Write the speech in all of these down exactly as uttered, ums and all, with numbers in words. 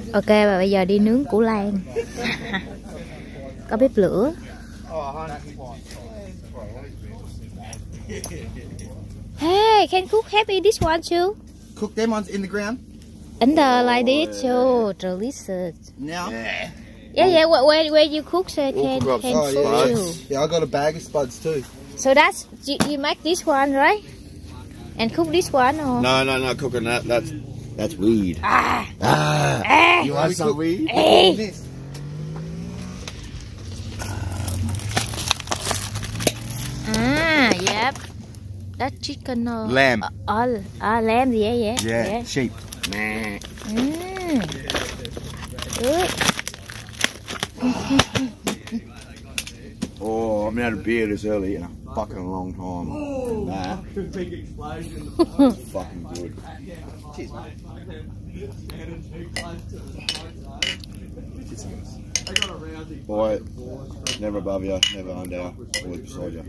Ok, và bây giờ đi nướng củ lan. Có bếp lửa. Hey, can cook happy this one too? Cook them ones in the ground? In the like this, so delicious. Now? Yeah, yeah. Where where you cook so can Cook can oh, cook yeah, too. yeah, I got a bag of spuds too. So that's you, you make this one right? And cook this one or? No, no, no, cooking that. That's that's weed. Ah. Ah. Ah. You want some weed? Hey. Ah, yep. That chicken or Lamb. Uh, oh, ah, lamb. Yeah, yeah. Yeah, Yeah. sheep. Mm. Good. Oh, I haven't had a beer this early in a fucking long time. Nah. Big explosion. Fucking good. Cheers, mate. Boy, never above you, never under you, always beside you.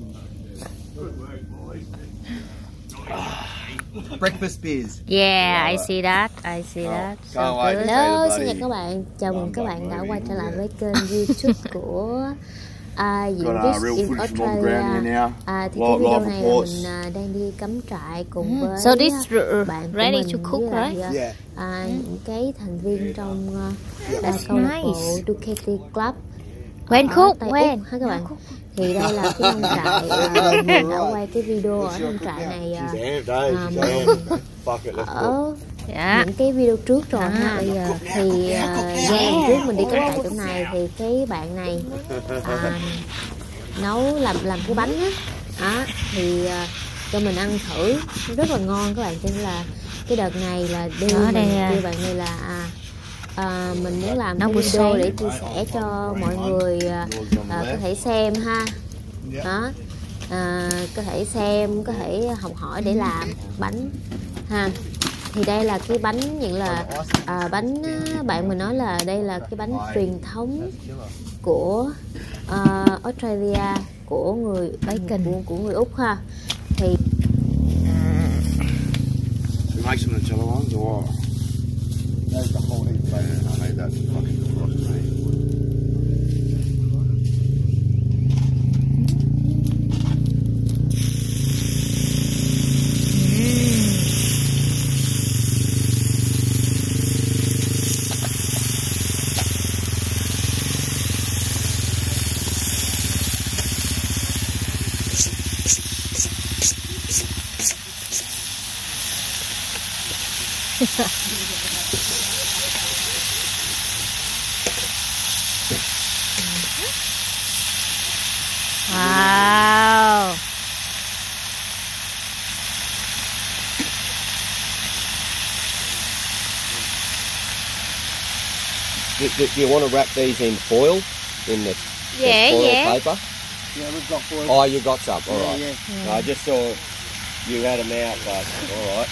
Breakfast beers. Yeah, I see that. I see that. So Can't wait to good. tell Hello, you, xin chào buddy. các bạn. Chào mừng các bạn đã quay trở lại với kênh YouTube của à, Diệu Got a Viz real in footage from on the ground Australia. here now. À, thì Live- cái video live này là reports. mình à, đang đi cắm trại cùng với So this bạn của ready mình to cook, với lại, right? à, Yeah. à, những cái thành viên trong uh, That's câu lạc bộ nice. Ducati Club. When ở cook, Tây when? Úc ha các bạn. Thì đây là cái nông trại à, mình đã quay cái video ở nông trại này à, She's amped, eh? Um, She's amped. Fuck it, let's cook. ở Dạ. những cái video trước rồi À, ha. bây giờ. Thì uh, giai đoạn trước mình đi cắm trại chỗ này thì cái bạn này à, nấu làm làm cái bánh á, đó, thì uh, cho mình ăn thử rất là ngon các bạn, cho nên là cái đợt này là đi Đó, mình đây à. kêu bạn này là à, à, mình muốn làm Nấu cái buổi video sáng. để chia sẻ cho mọi người à, à, có thể xem ha, đó, à, có thể xem, có thể học hỏi để làm bánh ha. Thì đây là cái bánh những là à, bánh á, bạn mình nói là đây là cái bánh truyền thống của uh, Australia, của người Bacon. của, của người Úc ha. Thì We make some of the jello ones or what? There's the whole heap of bacon. I made that fucking cross, mate. Wow. Do, do, do you want to wrap these in foil? In the, the Yeah, foil yeah. paper? Yeah, we've got foil. Oh, you got some. All Yeah, right. yeah. No, I just saw you had them out, but all right.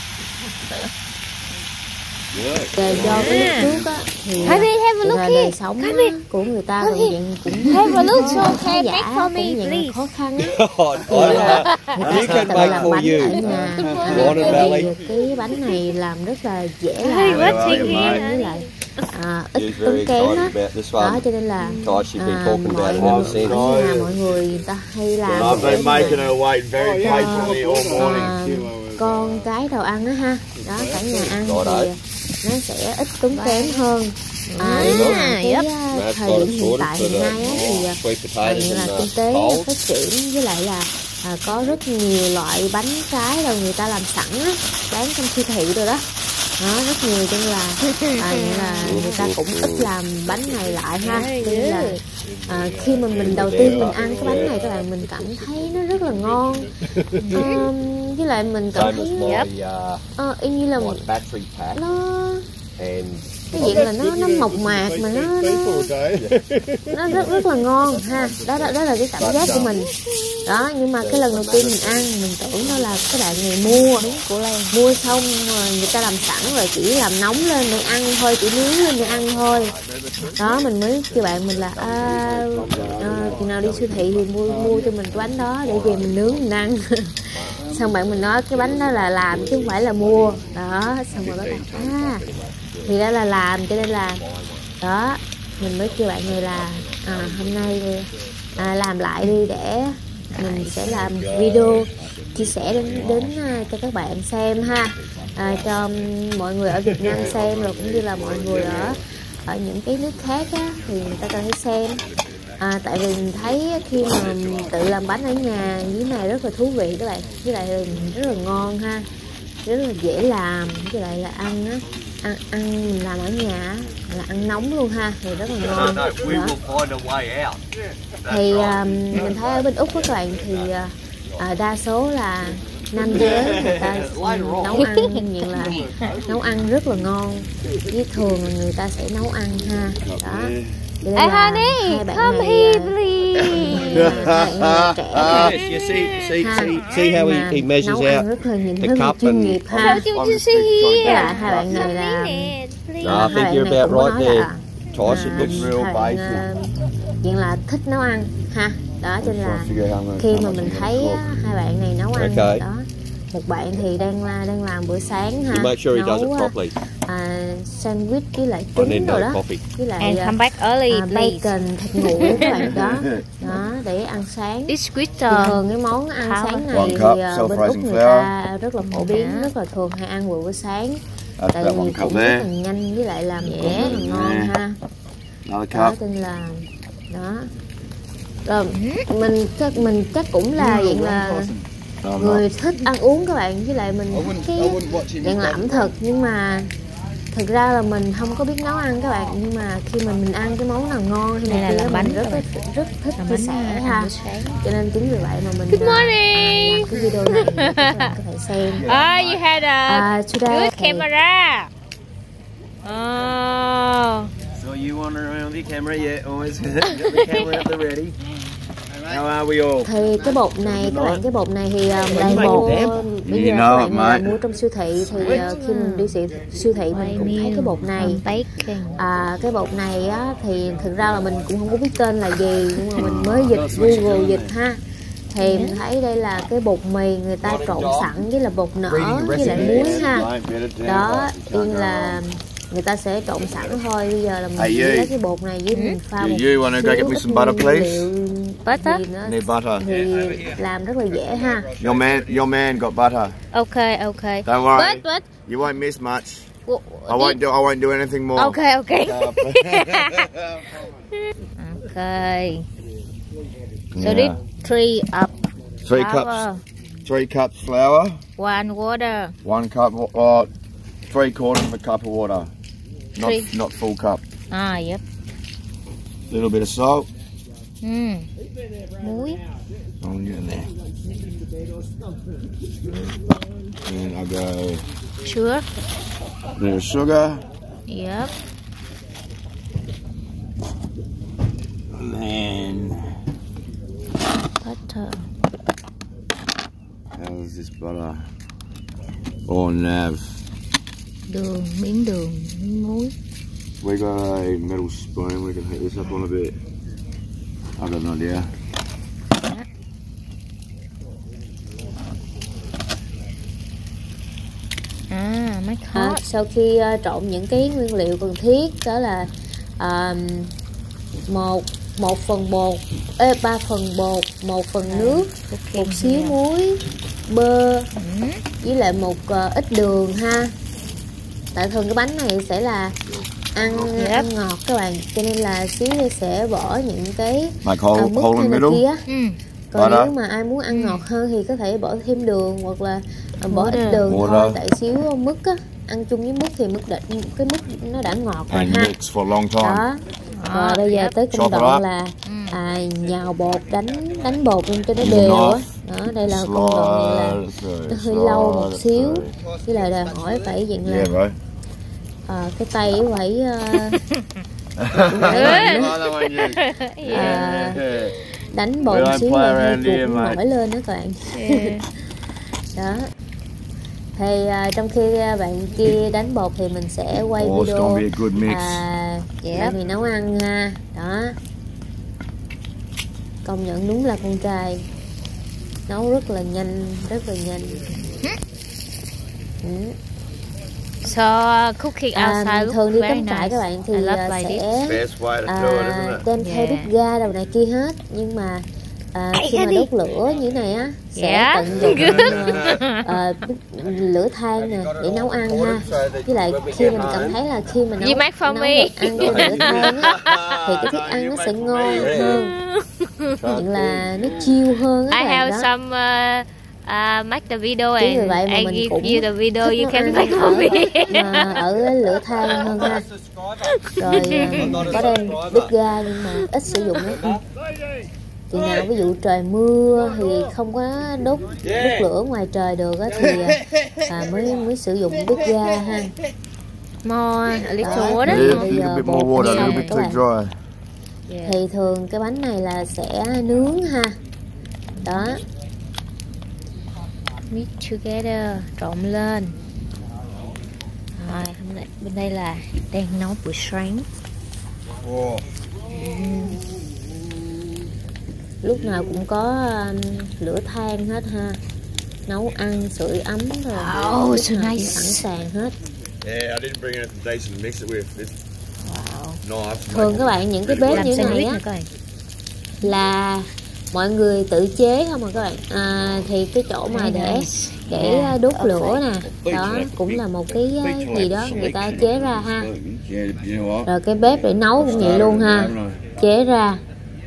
Good. về do cái lúc trước á thì Have you have a thực look ra đời here? sống Come á, here. của người ta Come cũng here. dạng cũng Have a look, so khá can giả, make for me, cũng dạng please. khó khăn á. God, Thì, I, à, uh, người ta you sẽ can tự make làm for bánh you. ở nhà. Water belly. Thì cái bánh này làm rất là dễ Hey, làm, what's in ngon here? với lại à, ít She's tốn very kém excited á. about this Đó one. cho nên là God, she's been à, talking mọi about it người ever since. ở nhà mọi người người ta hay làm I've để been mà, making her wait very patiently all à, morning. con cái đầu ăn á ha, đó cả nhà ăn Rồi đấy. thì nó sẽ ít tốn kém hơn. À, There you nhưng go. mà cái Yep. à, That's thời got điểm it hiện sorted tại for hiện the nay á, thì à, sweet hình potatoes như là and kinh the tế cold. phát triển, với lại là à, có rất nhiều loại bánh trái rồi người ta làm sẵn á, bán trong siêu thị rồi đó. Đó, rất nhiều, cho nên là à, nghĩa là người ta cũng ít làm bánh này lại ha. Cho nên là à, khi mà mình đầu tiên mình ăn cái bánh này các bạn, mình cảm thấy nó rất là ngon. À, với lại mình cảm Same as thấy my, uh, ờ, y như là my battery pack nó and cái diện là nó nó mộc mạc mà nó nó, nó rất rất là ngon ha. Đó, đó đó là cái cảm giác của mình đó. Nhưng mà cái lần đầu tiên mình ăn mình tưởng nó là cái bạn này mua của Lan mua xong rồi người ta làm sẵn rồi, chỉ làm nóng lên để ăn thôi, chỉ nướng lên để ăn thôi. Đó mình mới kêu bạn mình là à, à, khi nào đi siêu thị thì mua mua cho mình cái bánh đó để về mình nướng mình ăn. Xong bạn mình nói cái bánh đó là làm chứ không phải là mua đó. Xong rồi bác bảo à thì đó là làm, cho nên là đó mình mới kêu bạn này là à, hôm nay à, làm lại đi để mình sẽ làm video chia sẻ đến đến uh, cho các bạn xem ha, à, cho mọi người ở Việt Nam xem, rồi cũng như là mọi người ở ở những cái nước khác á, thì người ta có thể xem. À, tại vì mình thấy khi mà tự làm bánh ở nhà như thế này rất là thú vị các bạn, với lại rất là ngon ha, rất là dễ làm, với lại là ăn á, ăn ăn mình làm ở nhà là ăn nóng luôn ha, thì rất là ngon đó. Thì um, mình thấy ở bên Úc các bạn thì uh, đa số là nam giới người ta nấu ăn như là nấu ăn rất là ngon, với thường là người ta sẽ nấu ăn ha đó. Hey honey, come here please. Yes, you see, see, see, see how he, he measures out the cup and. Ha. Với lại hai bạn này là No, I think you're about right there. Toss it looks real hai basic. bạn chuyện là thích nấu ăn ha, đó cho nên là khi mà mình thấy á, hai bạn này nấu ăn Okay. đó, một bạn thì đang đang làm bữa sáng ha, You make sure he does it nấu properly. à, sandwich với lại I need trứng rồi no đó, coffee. với lại And à, come back early, à, please. bacon, thịt nguội các bạn đó, đó để ăn sáng. This Thì sweeter. thường cái món ăn How? sáng One này cup thì uh, bên Úc self-rising người flour. ta rất là phổ biến, rất là thường hay ăn vào bữa sáng, That's tại that vì one cup cũng rất there. là nhanh, với lại làm cũng Yeah. rất là ngon Yeah. ha. Another Đó cup. cho nên là đó rồi mình chắc mình chắc cũng là dạng là No, I'm người not. thích ăn uống các bạn, với lại mình I thích wouldn't, cái I wouldn't watch him. dạng là ẩm thực, nhưng mà thực ra là mình không có biết nấu ăn các bạn, nhưng mà khi mà mình ăn cái món nào ngon thì Đây là mình làm mình bánh rất các rất, bạn. rất thích Làm chia bánh sẻ ăn ha, bữa sáng. cho nên chính vì vậy mà mình Good à, à, morning. làm cái video này để các bạn có thể xem. Oh, you had a À, today good thì- camera. Oh. So you wander around with your camera, yeah, always got the camera up there ready. How are we all? Thì cái bột này các bạn, cái bột này thì uh, là made bột it, uh, bây giờ You các know bạn it, uh, mate. mua trong siêu thị thì uh, khi mình đi siêu, siêu thị mình cũng thấy cái bột này. Bacon. À, cái bột này á thì thực ra là mình cũng không có biết tên là gì, nhưng mà mình mới dịch Google dịch ha, thì mình thấy đây là cái bột mì người ta trộn sẵn với là bột nở với lại muối ha, đó yên là người ta sẽ trộn sẵn thôi. Bây giờ là mình Hey, chỉ you. lấy cái bột này với mình pha You, một you wanna go xíu get me ít some butter, please? liệu Butter? thì nó Need butter. thì làm rất là dễ ha. Your man, your man got butter. Okay, okay. Don't worry. But, but, You won't miss much. w- I won't do. I won't do anything more. Okay, okay. Uh, Okay. So Yeah. this three up. Three flour, cups. Three cups flour. one water. One cup. Or three quarters of a cup of water. Not Three. not full cup. Ah, yep. Little bit of salt. Mm. Muối. I'll get in there. And I'll go Sure. a bit of sugar. Yep. And then Butter. how's this butter? Or nav. Đường, miếng đường, miếng muối. We got a metal spoon. We can heat this up on a bit. I've got an idea. À, make À, hot. sau khi uh, trộn những cái nguyên liệu cần thiết, đó là uh, một một phần bột, ê, ba phần bột, một phần nước, một xíu muối, bơ với lại một uh, ít đường ha. Tại thường cái bánh này sẽ là ăn ăn ngọt các bạn, cho nên là xíu sẽ bỏ những cái Like hole, uh, mứt hole hay in là the middle. kia. Mm. Còn Butter. nếu mà ai muốn ăn ngọt hơn thì có thể bỏ thêm đường, hoặc là à, bỏ ít Water. đường Water. thôi, tại xíu mứt á, ăn chung với mứt thì mứt đđịnh, cái mứt nó đã ngọt rồi And ha. mix for a long time. Đó. Rồi bây giờ tới công Chop it đoạn up. là à, nhào bột, đánh đánh bột lên cho nó Use đều a á. knife. Đó, đây là công đoạn này là Slide nó through, hơi lâu một slide xíu, through. với lại đòi hỏi phải dạng là Yeah, bro. à, cái tay phải à, I don't want you. à, Yeah. đánh bột We một don't xíu play là hai around chuột here, cũng mate. nổi lên đó các bạn. Yeah. Đó thì à, trong khi à, bạn kia đánh bột thì mình sẽ quay Oh, it's video gonna be a good mix. à, Yep. bạn thì nấu ăn ha. Đó, công nhận đúng là con trai nấu rất là nhanh, rất là nhanh. Ừ. So cooking outside À, looks thường đi very cắm trại nice. các bạn thì I love à, like this. sẽ Best way to à, do it, isn't it? đem theo Yeah. bếp ga đầu này kia hết, nhưng mà à, khi mà đốt lửa như thế này á sẽ Yeah. tận dụng à, à, lửa than nè để nấu ăn ha. Với lại khi mình cảm thấy là khi mình nấu, You make for nấu me. được ăn trên lửa than á thì cái thức ăn nó sẽ ngon hơn, nhận là nó chill hơn á I các have bạn đó. some uh, uh, make the video Chính vì and vậy mà I mình give cũng you the video thích you nấu can ăn make for me. ở, mà ở lửa than hơn ha. Rồi à, mình có đem bếp ga nhưng mà ít sử dụng lắm. Thì nào ví dụ trời mưa thì không có đốt đốt lửa ngoài trời được á thì à, mới mới sử dụng bếp ga ha. More, a little Đó, water. thì Yeah, bây you giờ a bit bột more water, a xong little bit các too bạn. dry. Yeah. Thì thường cái bánh này là sẽ nướng ha. Đó. Mix together, trộn lên. Rồi, hôm nay- bên đây là đang nấu buổi sáng. Oh. Lúc nào cũng có um, lửa than hết ha. Nấu ăn, sưởi ấm rồi. Oh, lúc so nào cũng nice. sẵn sàng hết. Yeah, I didn't bring anything decent to mix it with. This Wow. knife. Thường các bạn những cái bếp Làm như thế này sandwich á nè các bạn. là mọi người tự chế không mà các bạn. À, thì cái chỗ mà để để Yeah. đốt lửa nè, đó cũng là một cái gì đó người ta chế ra ha. Yeah, you know what? Rồi cái bếp để nấu cũng vậy luôn ha, chế ra.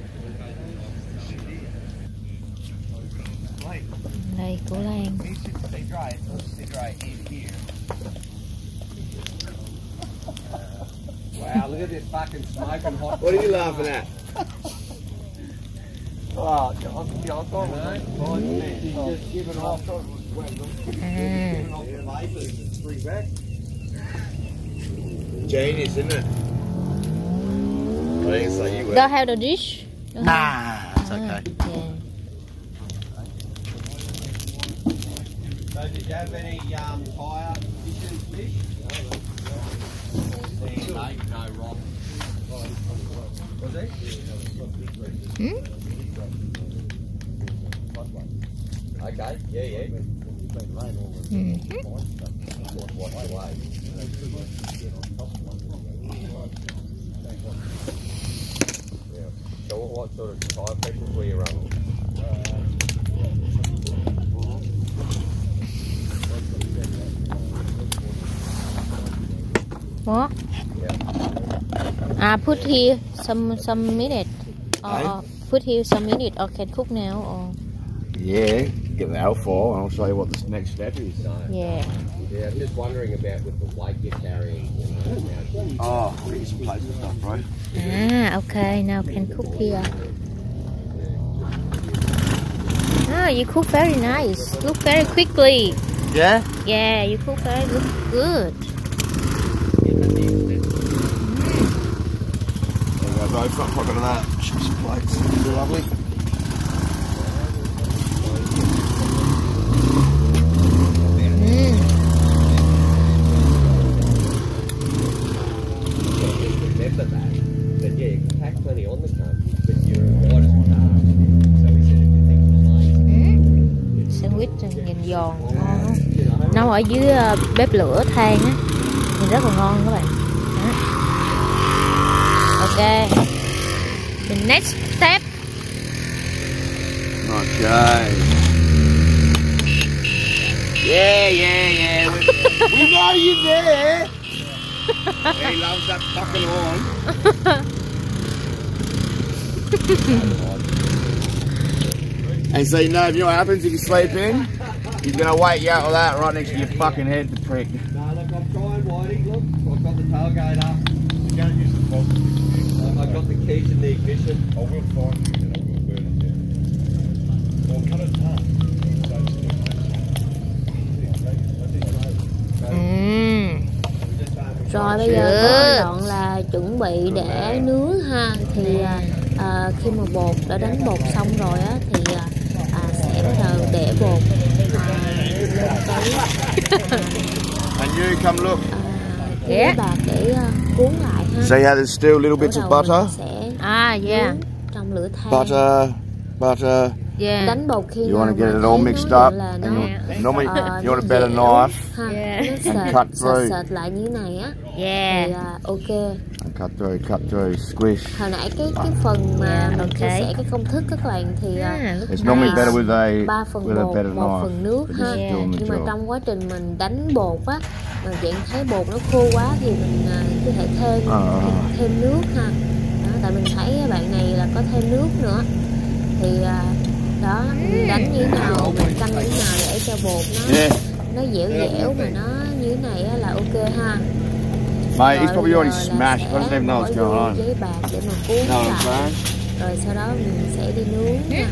Đây, Cố Lan. Wow, look at this fucking smoking hot. What are you laughing at? Oh, John, John, mate. Just give it off. À, Genius, isn't it? I think it's like you were. don't have the dish? Don't have- Nah, it's okay. Yeah. So, did you have any um, fire dishes, fish? No, no, Rob. Was it? Hmm? Okay, yeah, yeah. Mhm. So, what, what sort of tire pressures were you running? What? Ah, put here some some minute. Or, Aye. or put here some minute or can cook now or Yeah, get the L four and I'll show you what the next step is. yeah. Yeah, I'm just wondering about with the weight you're carrying. You know, now. Oh, I'll get you some plates and stuff, bro. Ah, okay, now can cook here. Ah, you cook very nice. Cook very quickly. Yeah? Yeah, you cook very look good. There you go, bro. Front pocket of that. Show some plates. They're lovely. Mm. Remember that. But yeah, you can pack plenty on the car, but you're right as car. So we said if you think the lanes, Mm. Sandwich nhìn giòn ngon không? Nấu ở dưới ờ, bếp lửa than á, nhìn rất là ngon các bạn. Đó. Ok. The next step. Okay. Yeah, yeah, yeah. We, we know you're there. He loves that fucking horn. And so you know if you know what happens if you sleep in, he's gonna wake you up with that right next to your fucking head, the prick. no, look, I'm trying, Whitey. Look, I've got the tailgate up. You're gonna use the box. Uh, I've got the keys in the ignition. I will find you and I will burn it down. Or cut it in half. Mm. Rồi bây giờ có đoạn là chuẩn bị để nướng ha. Thì à, à, khi mà bột đã đánh bột xong rồi á thì à, à, sẽ bắt đầu để bột à, lên cái And you come look. à, cái bạc để à, cuốn lại ha. See how there's still little bits Bắt of đầu butter? mình sẽ Ah, yeah. nướng trong lửa than. Butter, butter, Yeah. đánh bột khi You nào want to get mà it all thấy mixed nó up. là And nó you, normally, ờ, you want a nó better dẻo, knife ha, Yeah. nó and sệt, cut sệt through. sệt lại như thế này á, Yeah. thì uh, ok. And cut through, cut through, squish. Hồi nãy cái cái phần mà Yeah, mình chia okay. sẻ cái công thức các bạn thì uh, Ah, look It's normally nice. better with a ba phần with a bột, better một knife. phần nước But ha. this is Yeah. doing the Nhưng mà job. trong quá trình mình đánh bột á, mà dạng thấy bột nó khô quá thì mình uh, có thể thêm Ờ. thêm, thêm nước ha. Đó, tại mình thấy bạn này là có thêm nước nữa. Thì uh, đó, mình đánh như thế nào, mình canh như thế nào để cho bột nó Yeah. nó dẻo dẻo mà nó như thế này á là ok ha. Mate, he's Rồi probably bây already giờ là smashed. sẽ Doesn't even know bỏ what's vô going on. giấy bạc để mà cuốn No, I'm lại. saying? Rồi sau đó mình sẽ đi nướng nha.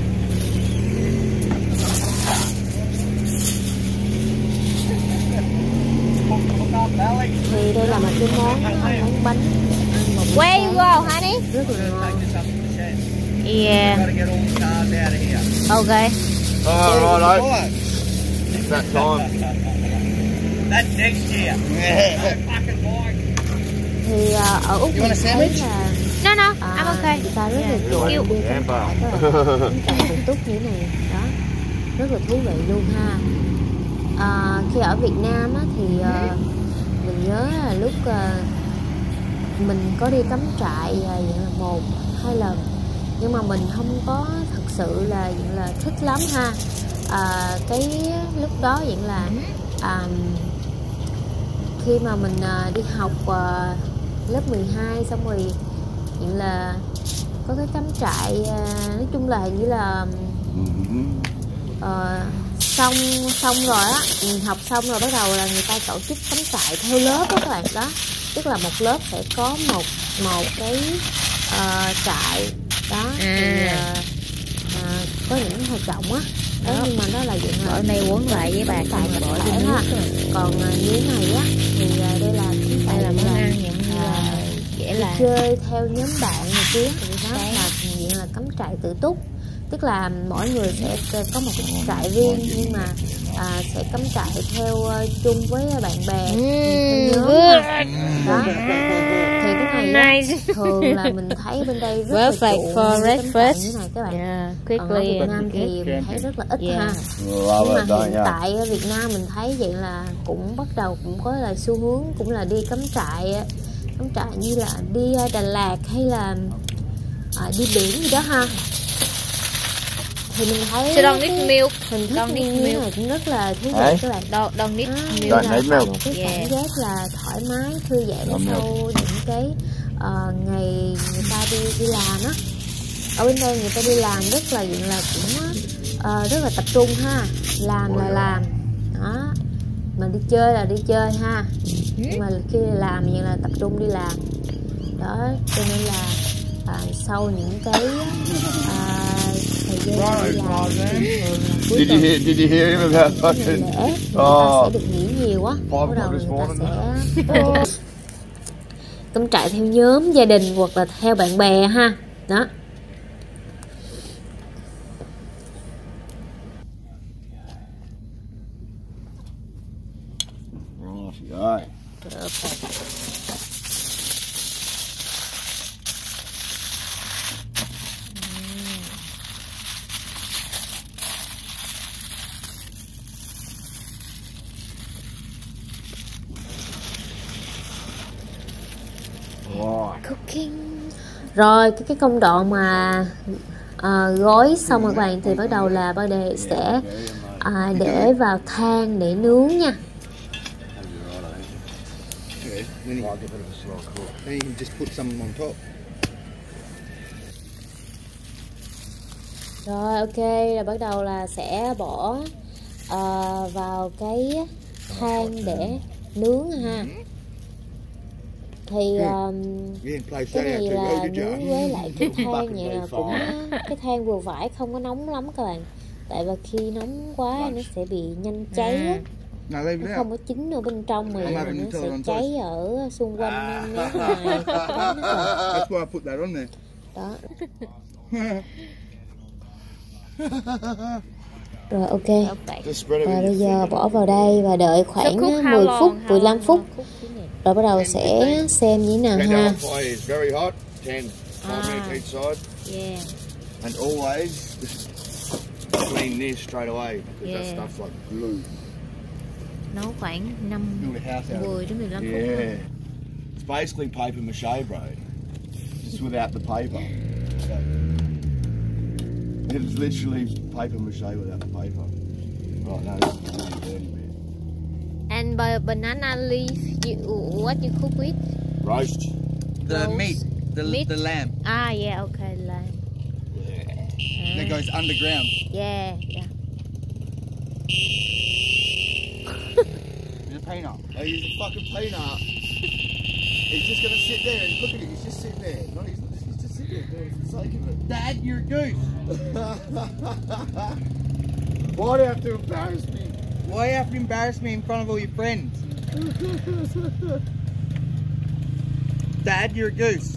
Thì đây là một cái món món bánh ăn vào buổi Where you sáng, go, honey? rất là ngon. Yeah. Okay. Oh, righto. It's that time. That's next year. Thì uh, ở Úc mình thấy là No, no, à, I'm okay. người ta rất là chuộng You- đi cắm trại các bạn, cắm trại tự túc như thế này đó, rất là thú vị luôn ha. À, khi ở Việt Nam á, thì uh, mình nhớ là lúc uh, mình có đi cắm trại uh, vậy là một hai lần, nhưng mà mình không có thật sự là vậy là thích lắm ha. À, cái lúc đó vậy là um, khi mà mình uh, đi học uh, lớp mười hai xong rồi vậy là có cái cắm trại, uh, nói chung là hình như là uh, xong xong rồi á, mình học xong rồi bắt đầu là người ta tổ chức cắm trại theo lớp đó các bạn. Đó, tức là một lớp sẽ có một một cái uh, trại đó, thì uh, uh, có những hoạt động á đó, nhưng mà nó là dạng là Ở đây quấn lại với bạc tại rồi tập bỏ thể vô ha. nước rồi. Còn uh, như thế này á thì uh, đây là Đây là món ăn dạng như à, là dễ đi làm. chơi theo nhóm bạn này kia, đó là diện là cắm trại tự túc, tức là mỗi người sẽ có một cái trại riêng nhưng mà à, sẽ cắm trại theo uh, chung với bạn bè, Mm, theo nhóm good. ha. Đó thì cái này á, Nice. thường là mình thấy bên đây rất là Perfect chuộng for những cái cắm trại breakfast. như này các bạn. Yeah, Còn ở quickly Việt and Nam thì good. mình thấy rất là ít Yeah. ha. Love Nhưng mà it, don't hiện you? tại ở Việt Nam mình thấy vậy là cũng bắt đầu cũng có là xu hướng cũng là đi cắm trại á, cắm trại như là đi uh, Đà Lạt hay là à, đi biển gì đó ha. Thì mình thấy So don't cái need milk. hình thức Don't như need thế milk. này cũng rất là thú vị Đấy. các bạn. Don't, don't need À, milk. Don't là need tạo milk. một cái cảm Yeah. giác là thoải mái thư giãn Don't sau những cái uh, ngày người ta đi đi làm á. Ở bên đây người ta đi làm rất là diện là cũng uh, rất là tập trung ha, làm là làm đó, mà đi chơi là đi chơi ha, nhưng mà khi làm vậy là tập trung đi làm đó, cho nên là à, sau những cái à, thời gian đi làm thì thường là cuối Did you tuần hear? Did you hear him about ngày lễ fucking? người ta Oh. sẽ được nghỉ nhiều á, Five bắt đầu o'clock this người ta morning. sẽ cắm trại theo nhóm gia đình hoặc là theo bạn bè ha. Đó, Right. cooking. Rồi cái cái công đoạn mà à, gói xong rồi các bạn thì bắt đầu là bắt đầu sẽ à, để vào than để nướng nha. Okay, then you, then you can just put some on top. Rồi ok, là bắt đầu là sẽ bỏ à, vào cái than để nướng ha. Thì um, You didn't place cái that này out to là go, did nướng you? với lại cái than vậy là cũng cái than vừa phải, không có nóng lắm các bạn, tại vì khi nóng quá nó sẽ bị nhanh cháy á, No, leave nó it không out. có chín ở bên trong mà I'm nó having sẽ until on cháy ở xung quanh mé ngoài cái bánh đó rồi. That's why I put that on there. Đó. Rồi ok, Just spread it và with bây your giờ finger. bỏ vào đây và đợi khoảng So cook how mười long? phút, How mười lăm long phút, cook this này? rồi bắt đầu sẽ xem như thế nào Okay, ha. that fire is very hot. ten, five Ah. minutes each side. Yeah. And always clean this straight away because Yeah. that stuff's like glue. Nấu khoảng năm Build a house out of it. mười đến mười lăm phút. Yeah. It's basically paper mache, bro. Just without the paper. It's literally paper mache without the paper. Right, no, this is really dirty, man. And by banana leaf, you, what you cook with? Roast. The Roast. meat, the, Meat? the lamb Ah, yeah, okay, lamb. that Ah, goes underground. yeah, yeah. It's a peanut. Oh, he's a fucking peanut. He's just gonna sit there and look at it. He's just sitting there. No, he's, he's just sitting there doing it for the sake of it. Dad, you're a goose. Why do you have to embarrass me? Why do you have to embarrass me in front of all your friends? Dad, you're a goose.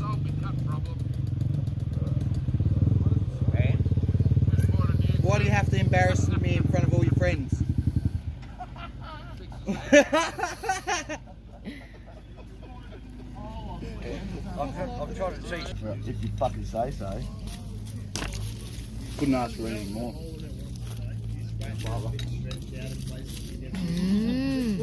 Why do you have to embarrass me in front of all your friends? I'm, I'm trying to teach. If you fucking say so. Couldn't ask for anything more. Mm.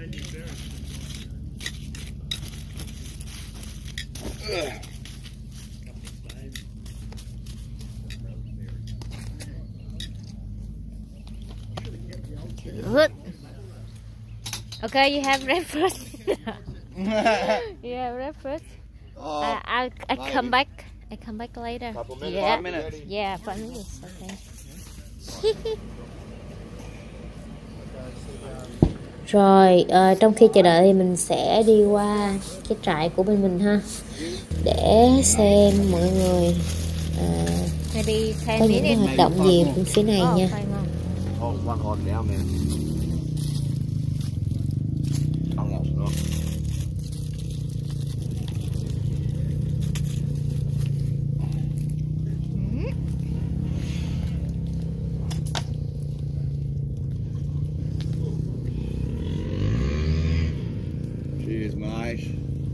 Good. Okay, you have breakfast. You have breakfast. Oh, I I I maybe. come back. I come back later. couple minutes. Yeah. Five minutes. Yeah, five minutes. Okay. Rồi ờ, trong khi chờ đợi thì mình sẽ đi qua cái trại của bên mình ha, để xem mọi người ờ, có những cái hoạt động gì bên phía này nha. Oh, it's one hard now, man. I'm not sure. Cheers, mate.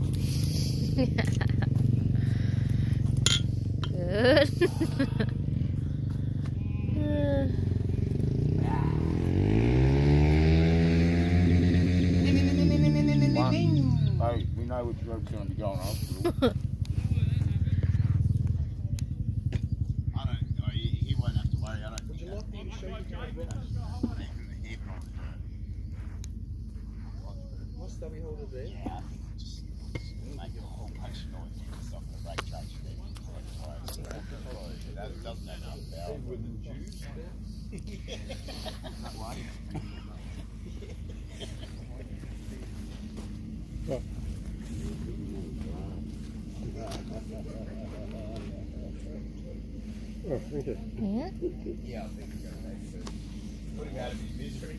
Good. Hey, we know which road's going to be going off. I don't. He, he won't have to worry. I don't. Would you like me to show you how it works? What's stubby holder there? Yeah, just make a whole bunch of noise and stuff in the brake change. That doesn't have enough power. Wooden juice. That way. Yeah. Yeah, I think we're going to put him out of his misery.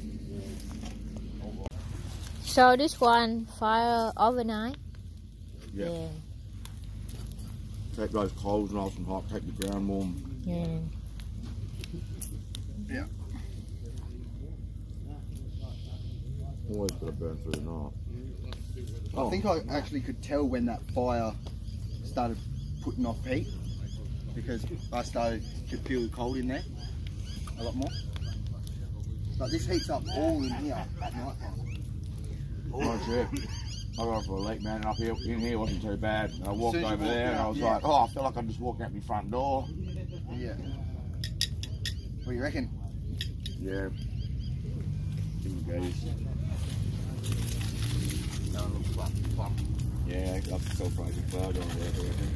So this one fire overnight. Yeah. Yeah. Take those coals nice and hot, keep the ground warm. Yeah. Yeah. Always got to burn through the night. I think I actually could tell when that fire started putting off heat, because I started to feel the cold in there a lot more. Like this heats up all in here at night time. Oh shit. I got for a leak, man, and up here, in here wasn't too bad. And I walked As soon as over you there walk and I out, was yeah. like, oh, I feel like I'm just walking out my front door. Yeah. What do you reckon? Yeah. Give me goes. No, it looks fucking fun. Yeah, I feel crazy flag on there, I reckon.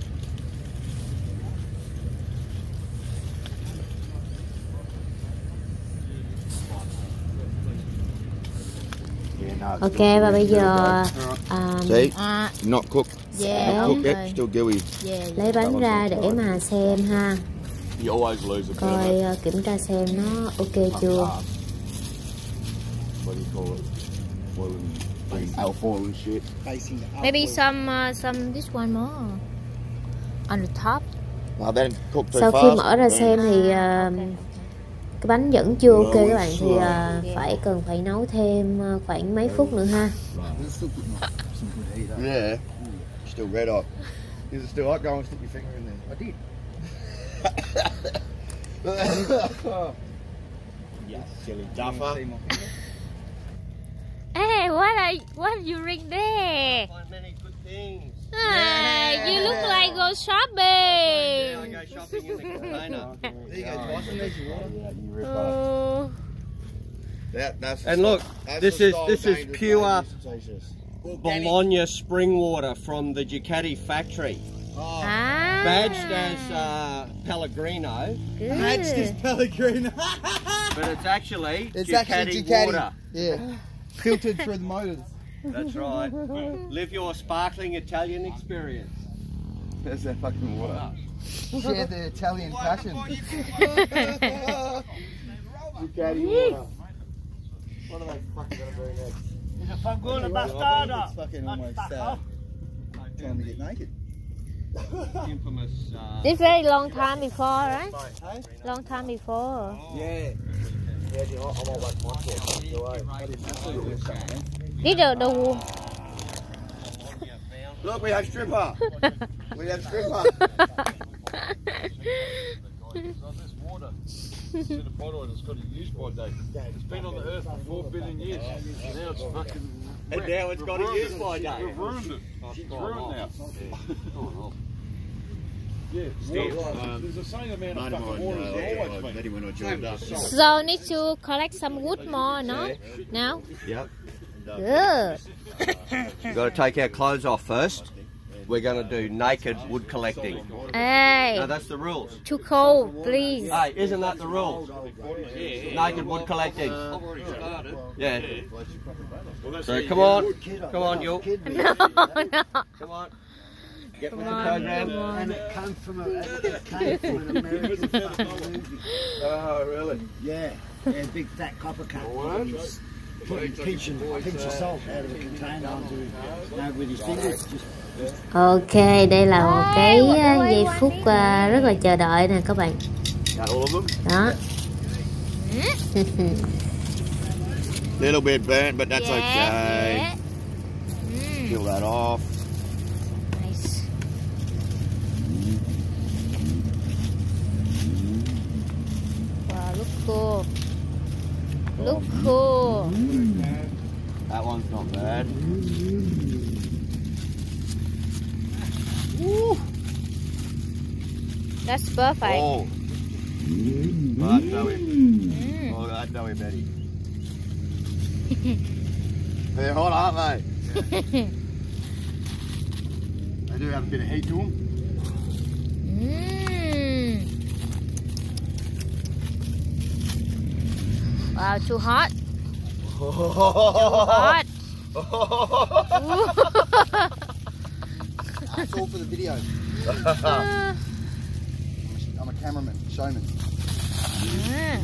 Yeah, no, it's Ok, still và gooey, bây still giờ gooey. um, See? À, Not cooked. yeah. Not cooked yet, Okay. still gooey. Yeah. lấy bánh ra để mà xem ha, You always lose a coi bit. uh, kiểm tra xem nó ok chưa. What do you call it? Boiling, like alfoil and shit. Facing the Maybe outward. some uh, some this one more on the top. Now then, cook too Sau fast. khi mở ra then- xem thì uh, cái bánh vẫn chưa ok các bạn, thì uh, Yeah. phải cần phải nấu thêm uh, khoảng mấy phút nữa ha. There's still good, some good heat. Huh? Yeah. Still red hot. Is it still hot? Go and stick your finger in there. I did. Yeah, silly duffer. Hey, what are what are you doing there? Find many good things. Ah, you look like go Yeah, shopping. I go shopping in the container. There you go, Tyson, there's your water. Yeah, you rip off. Oh, That, that's the And style- look, that's this the is- style this is dangerous, pure- dangerous, dangerous. Bologna spring water from the Ducati factory. Oh, ah, Badged as uh, Pellegrino, good. Match this Pellegrino. but it's actually It's Ducati, actually Ducati. water. Yeah. Filtered through the motors. That's right. Live your sparkling Italian experience. There's that fucking water. Share the Italian passion. Ducati water. What are they fucking gonna bring next? It's fucking almost uh, time to get naked. Infamous. Uh, This very long time before, right? Long time before. Yeah. Yeah, you know, I'm all like my fault. This the the Look, we have stripper. We have stripper. This water, it's in a bottle and it's got a use by date. It's been on the earth for four billion years. And now it's fucking. And wrecked. now it's We've got a ruined use it. by date. We've ruined it. It's ruined now. Yeah, water, um, there's the same amount of fucking water as there always been. when I joined up. So need to collect some wood more, no? Now? Yep. Good. We've got to take our clothes off first. We're going to do naked wood collecting. Hey, Now that's the rules. too cold, please. Hey, isn't that the rules? Naked wood collecting. Yeah. So come on, come on, you. No, no. Come on. Get Come with the on, program. come on. And it came from a, it came from an American fucking movie. Oh, really? Yeah, yeah, big fat copper cup. He's putting pinch and pinch of salt out of a container onto, you know, with his fingers. Just Ok, đây là một cái uh, giây phút uh, rất là chờ đợi nè các bạn. Got all of them? Đó. Little bit burnt, but that's Yeah, okay. yeah. Mm, Peel that off. nice. Wow, look cool. Look cool. That one's not bad. That's perfect. Oh. Well, that's Zoe. Mm. Oh, that's Zoe Betty. They're hot, aren't they? They do have a bit of heat to them. Mm. Wow, too hot. Too hot. That's all for the video. Uh, I'm a cameraman, showman. mm.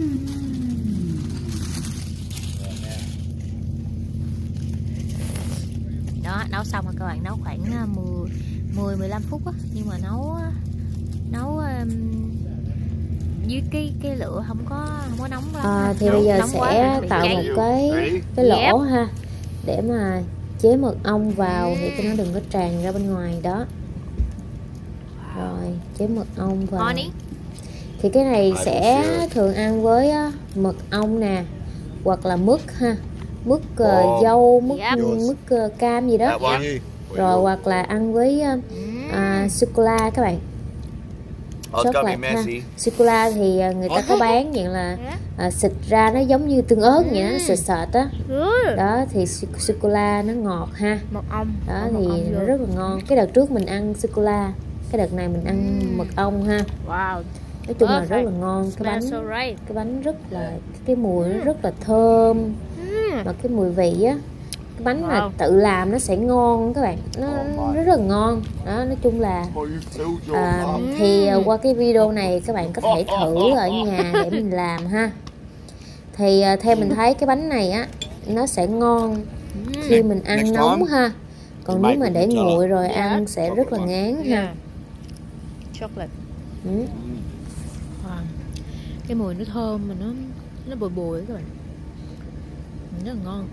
Đó, nấu xong rồi các bạn, nấu khoảng mười mười lăm phút á, nhưng mà nấu nấu um, dưới cái cái lửa không có không có nóng lắm. À, thì bây giờ Nóng sẽ tạo một cái cái lỗ ha, để mà chế mật ong vào thì cho nó đừng có tràn ra bên ngoài đó. Rồi chế mật ong vào. Thì cái này sẽ thường ăn với mật ong nè, hoặc là mứt ha, mứt uh, dâu, mứt mứt uh, cam gì đó. Rồi hoặc là ăn với uh, sô cô la các bạn. Sốt lạc ha. Sô cô la thì người ta có bán dạng là uh, xịt ra nó giống như tương ớt vậy đó, nó sệt sệt á. Đó thì sô cô la nó ngọt ha. Mật ong. Đó thì nó rất là ngon. Cái đợt trước mình ăn sô cô la, cái đợt này mình ăn mật ong ha. Wow. Nói chung là rất là ngon, cái bánh cái bánh rất là cái mùi nó rất là thơm, mà cái mùi vị á, cái bánh mà tự làm nó sẽ ngon các bạn, nó, nó rất là ngon đó. Nói chung là à, thì qua cái video này các bạn có thể thử ở nhà để mình làm ha. Thì theo mình thấy cái bánh này á nó sẽ ngon khi mình ăn nóng ha, còn nếu mà để nguội rồi ăn sẽ rất là ngán ha. Chocolate. Ừ. Wow. Cái mùi nó thơm mà nó nó bùi bùi các bạn, rất là ngon.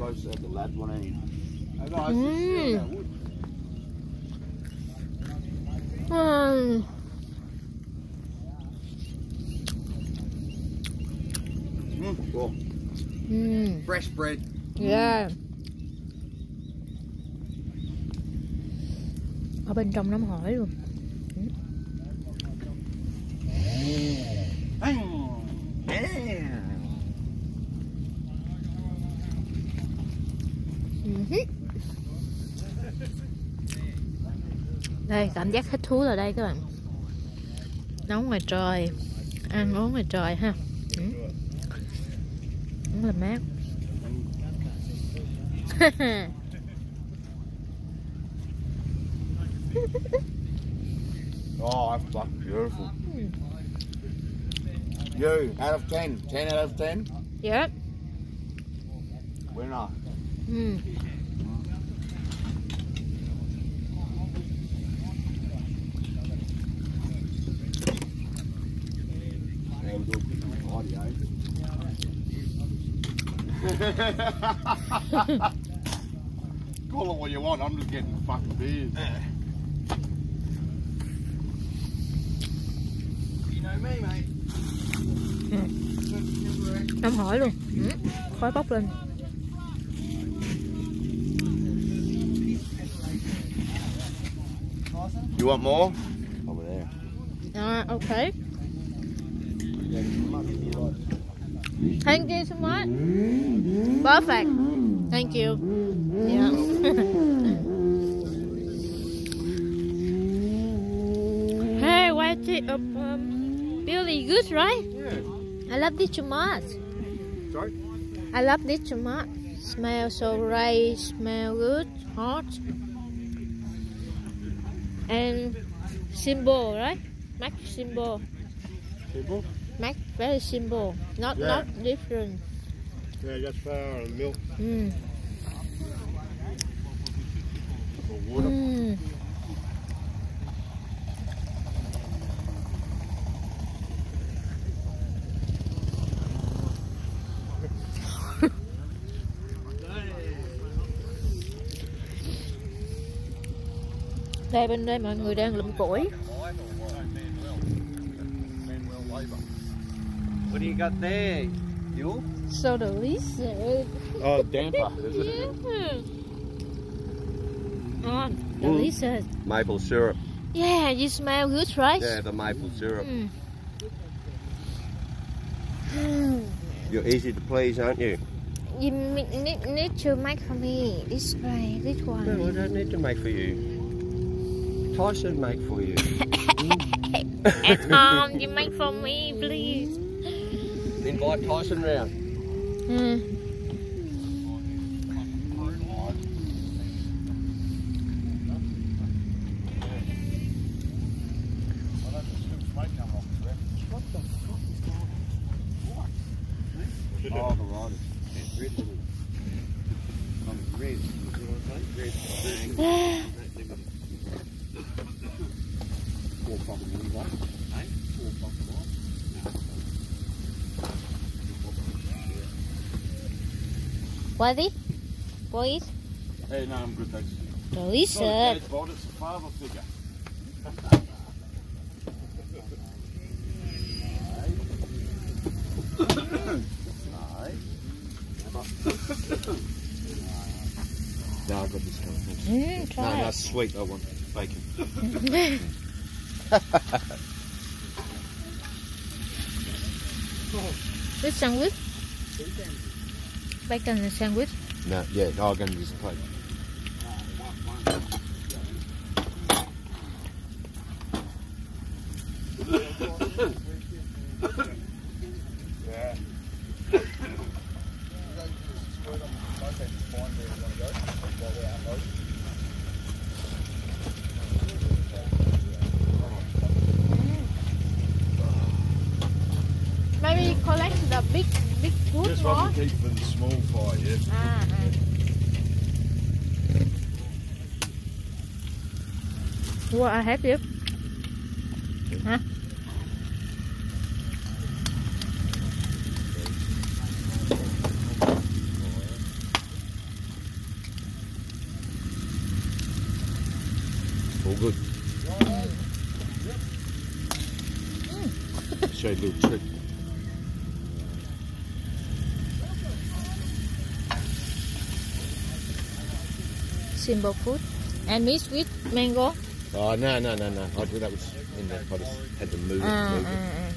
Mm. Mm. Well, Mm. fresh bread. Yeah. Ở bên trong nấm hỏi luôn. Yeah. Uh-huh. Đây, cảm giác thích thú ở đây các bạn. Nấu ngoài trời, ăn uống ngoài trời ha. Ừ. Rất là mát. Oh, that's fucking beautiful. You, out of ten. ten out of ten? Yep. Winner. Ừ. Call it what you want, I'm just getting fucking beers. You know me, mate. Nấm hỏi luôn. Ừ. Khói bốc lên. You want more? Over there. À, ok. Thank you so much. Perfect. Thank you. Yeah. Hey, what's it? Um, um, really good, right? Yeah. I love this too much. Sorry? I love this too much. Smell so right, smell good, hot, and simple, right? Make simple. Simple? Make very simple, not Yeah. not different. Yeah, just flour and milk Mm. or water. Mm. Đây bên đây mọi người đang lụm củi. What do you got there? You? So delicious. Oh, damper, is it? Yeah. Oh, delicious. Maple syrup. Yeah, you smell good, right? Yeah, the maple syrup. Mm. You're easy to please, aren't you? You need, need, need to make for me this way, this No, I one. don't need to make for you. Tyson make for you. At home, you make for me, please. Invite Tyson round. Mm. Oh, the rod. What is it? What is it? Hey, no, I'm good, thanks. It's not a Delicious. dad's bod, it's a father figure. No, I've got this one. thanks. Mm, No, try no, it. that's sweet. I want bacon. This sandwich? Bacon and sandwich? No, yeah, no, I'm going to use a plate. Maybe collect the big, big wood This one more. will keep for the small fire, yeah. Ah, ah. You want I help you? Huh? All good. Show you a little trick. simple food. And mixed with mango. Oh no no no no! I do that was in there. I just had to move it. À, Move à, it. à.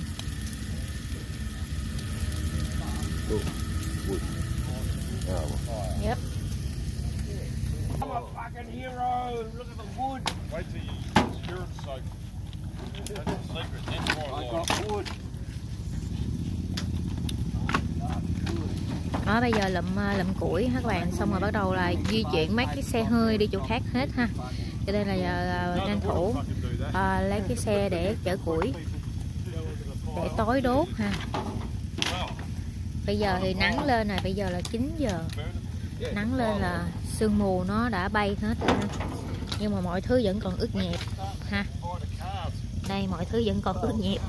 Oh, wood. Oh, well. Yep. I'm a fucking hero. Look at the wood. Wait till you use insurance soak. That's the secret. That's why I got wood. Đó, bây giờ lụm lụm củi ha các bạn, xong rồi bắt đầu là di chuyển mấy cái xe hơi đi chỗ khác hết ha. Cho nên là giờ tranh thủ à, lấy cái xe để chở củi để tối đốt ha. Bây giờ thì nắng lên rồi, bây giờ là chín giờ. Nắng lên là sương mù nó đã bay hết rồi ha. Nhưng mà mọi thứ vẫn còn ướt nhẹp ha. Đây, mọi thứ vẫn còn ướt nhẹp.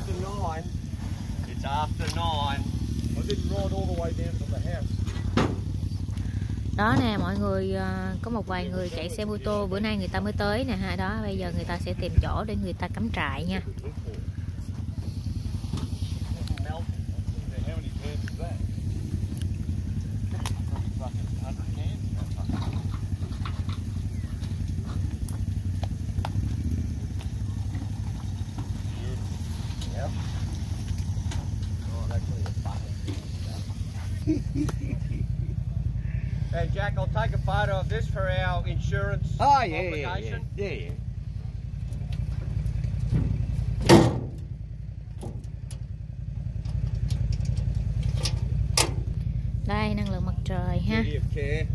Đó nè mọi người, có một vài người chạy xe mô tô, bữa nay người ta mới tới nè ha. Đó, bây giờ người ta sẽ tìm chỗ để người ta cắm trại nha. Hey Jack, I'll take a photo of this for our insurance Oh yeah, yeah, yeah, obligation. yeah, yeah. Đây, năng lượng mặt trời ha. Yeah,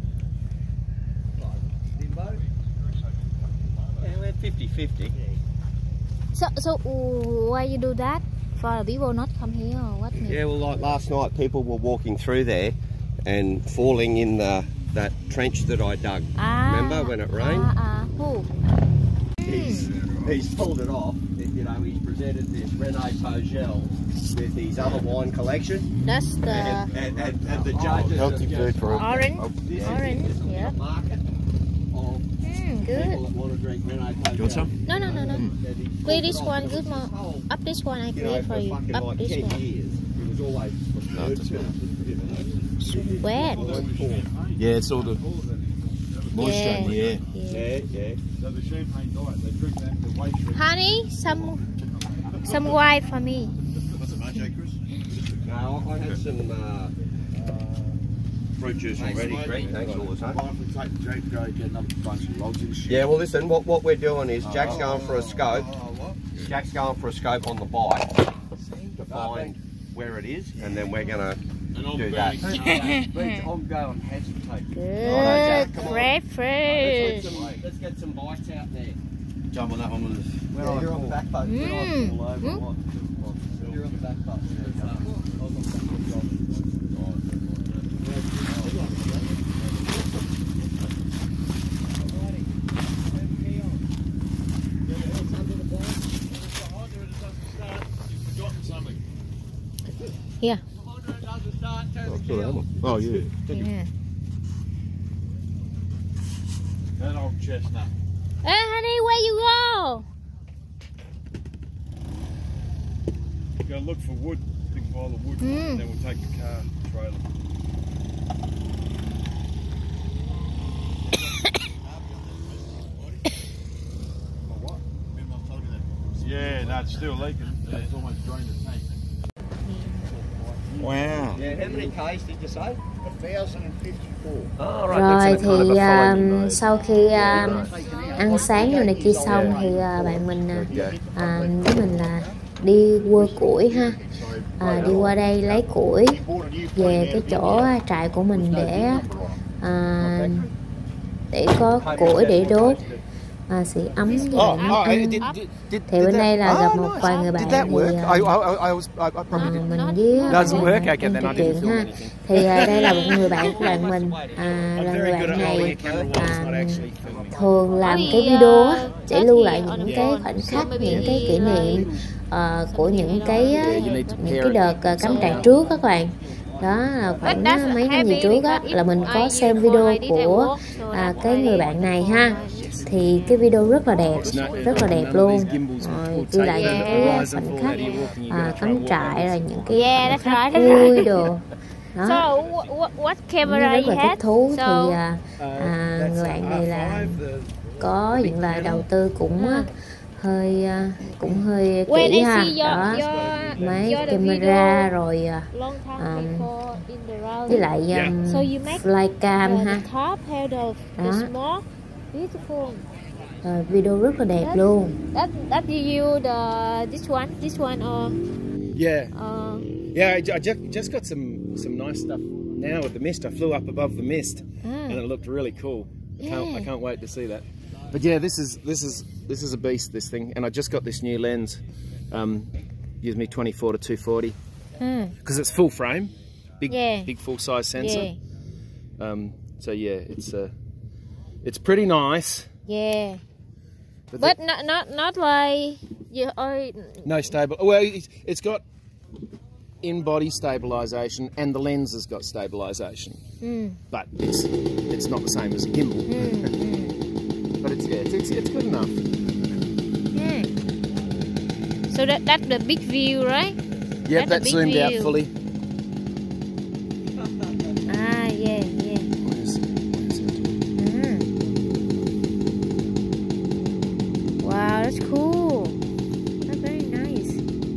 we're fifty fifty. So, so why you do that? For the people not come here or what? Yeah, well, like last night, people were walking through there and falling in the that trench that I dug. Ah, Remember when it rained? Ah, ah, who? He's he's pulled it off. You know, he's presented this Rene Pogel with his other wine collection. That's the And, and, and, and the judges healthy have food just- for orange. Yeah, Orange, this is yeah. the market of Mm, people good. that want to drink Rene Pogel. You want some? No, no, no, no. And he Clear pulled this it off. one, It good was more. this whole, Up this one, I You know, clear for for you. fucking Up like this ten one. years, it was always preferred to, you know. Wet. Yeah, it's all the moisture in the air. Yeah. Yeah, yeah. So the champagne diet, they drink that the waste drink. Honey, some some wine for me. No, I had some uh, fruit juice already. Great, thanks, all the time. Mind if we take the jeep, go get another bunch of logs and shit? Yeah, well, listen, what, what we're doing is Jack's Oh, going for a scope. Oh, what? Jack's going for a scope on the bike to find where it is, and then we're going to And I'm do burning that. Beach, I'm going hands to take. Good, come on. great Let's fish. get, some, let's get some bites out there. Jump on that one with us. Yeah, you're on the back boat. When I Mm. fall over, Mm. what? You're on the back boat. Here. Oh yeah. Yeah. that old chestnut. Hey, honey, where you go? Go look for wood, big pile of wood, Mm. and then we'll take the car trailer. Yeah, no, it's still leaking. It's almost drained the tank. Wow. Yeah, how many Ks did you say? one thousand fifty-four. Oh, Rồi thì um, sau khi um, ăn sáng rồi này kia xong thì uh, bạn mình uh, uh, với mình là đi quơ củi ha. À, đi qua đây lấy củi về cái chỗ trại của mình để à, để có củi để đốt, à, sưởi ấm với lại nấu ăn. Thì bên đây là gặp một vài người bạn thì à, à, mình với anh trò chuyện ha. Thì à, đây là một người bạn của bạn mình, à, là người bạn này à, thường làm cái video á, để lưu lại những cái khoảnh khắc, những cái kỷ niệm uh, của những cái những cái đợt uh, cắm trại trước các bạn. Đó là khoảng uh, mấy năm gì trước á, là mình có xem video của uh, cái người bạn này ha. Thì cái video rất là đẹp, rất là đẹp luôn. Rồi ghi lại những cái khoảnh khắc uh, cắm trại, rồi những cái khoảnh khắc vui đồ. Đó. So what, what camera Nó rất you là had? thích thú. So Thì à, à, người bạn này là có diện là đầu tư cũng á, hơi à, cũng hơi when kỹ I ha. see your Đó, your máy your the camera video rồi à, long time um, before in the round. với lại um, So you make flycam the, ha. the top handle, the Đó. small, beautiful. Rồi, video rất là đẹp luôn. That that you use the this one, this one or Yeah, uh, yeah. I, I just just got some some nice stuff now with the mist. I flew up above the mist, ah, and it looked really cool. I can't I Yeah. can't wait to see that. But yeah, this is this is this is a beast. This thing, and I just got this new lens. Um, gives me twenty-four to two forty ah, because it's full frame, big Yeah. big full size sensor. yeah, Um, so yeah, it's uh, it's pretty nice. yeah. But, But the- not not not like you are. no stable. Well, it's, it's got in-body stabilization, and the lens has got stabilization. Mm. But it's it's not the same as a gimbal. But it's yeah, it's, it's it's good enough. Yeah. So that that's the big view, right? Yeah, That's a that's big zoomed out view. fully. Ah, yeah, yeah. Where's- where's it? Mm. Wow, that's cool. That's very nice.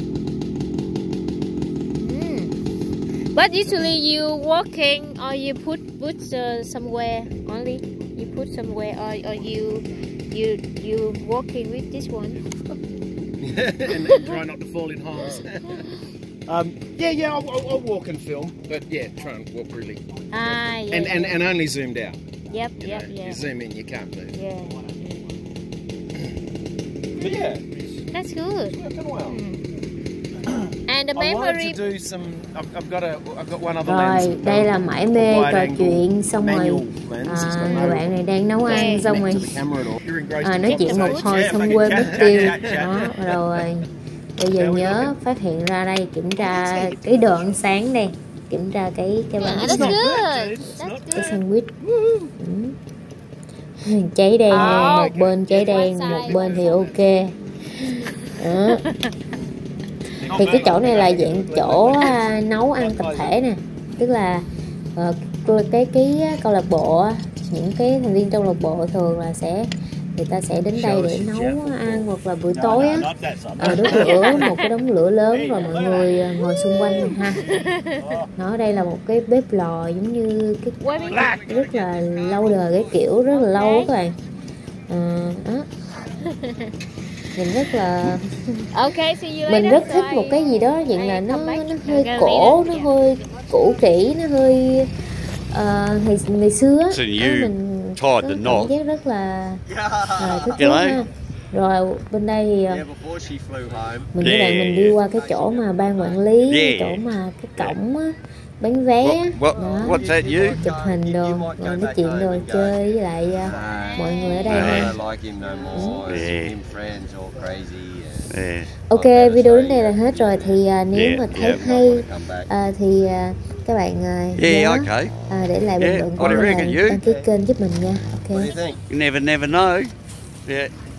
Mm. But usually you walking or you put put uh, somewhere only. You put somewhere or, or you you you walking with this one. and, and try not to fall in holes. um, yeah, yeah, I'll, I'll, I'll walk and film, but yeah, try and walk really. Ah, yeah. And, and and only zoomed out. yep, You yep, know, yeah. you zoom in, you can't move. Yeah. But yeah, That's good. it's working well. And the I wanted memory. to do some. I've, I've got a. I've got one other Rồi, lens. đây là mải mê Wide trò angle chuyện xong manual rồi lens. It's got à, no người bạn này đang nấu ăn Yeah. xong connect rồi to the camera at all. You're engrossed à, in nói the chuyện một conversation. hồi Yeah, xong fucking quên chat, mất chat, tiêu. chat, chat. Đó, rồi bây giờ nhớ phát hiện ra đây, kiểm tra cái đồ ăn sáng đây, kiểm tra cái cái bánh Yeah, that's not good. bad, dude. It's That's not good. cái sandwich. Ừ. Cháy đen Oh, một bên cháy đen one một side. bên thì ok. Đó. Thì cái chỗ này là dạng chỗ à, nấu ăn tập thể nè, tức là ờ, cái cái câu lạc bộ á, những cái thành viên trong câu lạc bộ thường là sẽ người ta sẽ đến đây để nấu ăn, hoặc là buổi tối á ờ, đốt lửa một cái đống lửa lớn rồi mọi người ờ, ngồi xung quanh này ha. Nó đây là một cái bếp lò giống như cái rất là lâu đời, cái kiểu rất là lâu á các bạn. Ờ, đó. Nhìn rất là Okay, see you later. mình rất So thích I- một cái gì đó dạng là I nó come back. nó hơi I'm gonna cổ, read nó hơi cũ kỹ, nó hơi ờ, ngày ngày xưa á. So you Đó, mình tied có the cảm knot. giác rất là à, thích thú You know? ha. Rồi bên đây thì ờ, Yeah, before she flew home. mình với lại mình đi qua cái chỗ mà ban quản lý, Yeah. chỗ mà cái cổng á, bán vé á. What, what, Đó, what's that you? chụp hình đồ, rồi nói chuyện đồ chơi với lại ờ, mọi người ở đây Yeah. ha. I don't like him no more. Yeah. Him friends all crazy. And Yeah. Ok, video đến đây là hết rồi. Thì à, nếu Yeah, mà thấy yeah. hay come back. à, thì à, các bạn à, Yeah, nhớ okay. à, để lại bình Yeah, luận what cũng do như you là reckon, you? đăng ký kênh giúp mình nha. What do Ok. you think? You never, never know. Yeah.